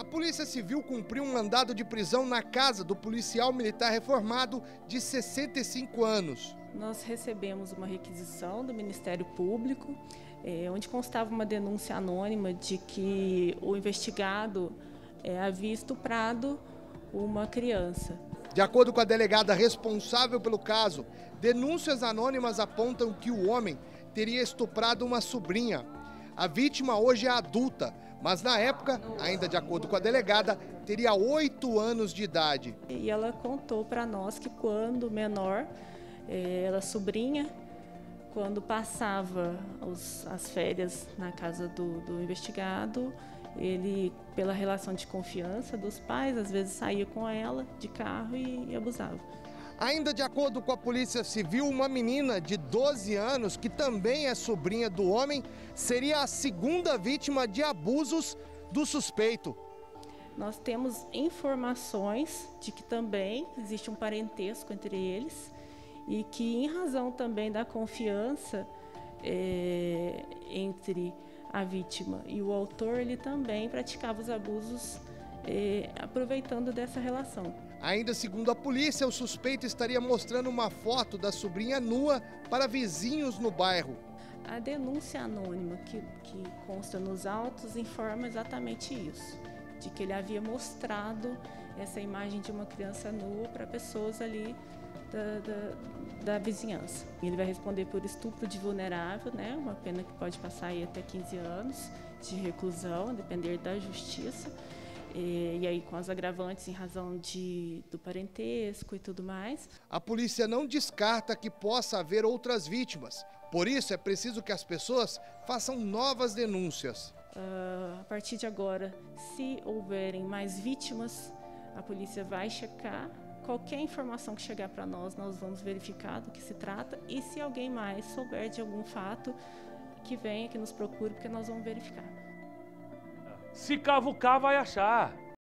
A Polícia Civil cumpriu um mandado de prisão na casa do policial militar reformado de 65 anos. Nós recebemos uma requisição do Ministério Público, onde constava uma denúncia anônima de que o investigado havia estuprado uma criança. De acordo com a delegada responsável pelo caso, denúncias anônimas apontam que o homem teria estuprado uma sobrinha. A vítima hoje é adulta, mas na época, ainda de acordo com a delegada, teria 8 anos de idade. E ela contou para nós que quando menor, ela sobrinha, quando passava as férias na casa do investigado, ele, pela relação de confiança dos pais, às vezes saía com ela de carro e abusava. Ainda de acordo com a Polícia Civil, uma menina de 12 anos, que também é sobrinha do homem, seria a segunda vítima de abusos do suspeito. Nós temos informações de que também existe um parentesco entre eles e que, em razão também da confiança entre a vítima e o autor, ele também praticava os abusos aproveitando dessa relação. Ainda segundo a polícia, o suspeito estaria mostrando uma foto da sobrinha nua para vizinhos no bairro. A denúncia anônima que consta nos autos informa exatamente isso, de que ele havia mostrado essa imagem de uma criança nua para pessoas ali da vizinhança. Ele vai responder por estupro de vulnerável, né? Uma pena que pode passar aí até 15 anos de reclusão, a depender da justiça. E aí com as agravantes em razão do parentesco e tudo mais. A polícia não descarta que possa haver outras vítimas. Por isso é preciso que as pessoas façam novas denúncias. A partir de agora, se houverem mais vítimas, a polícia vai checar. Qualquer informação que chegar para nós vamos verificar do que se trata. E se alguém mais souber de algum fato, que venha, que nos procure, porque nós vamos verificar. Se cavucar, vai achar.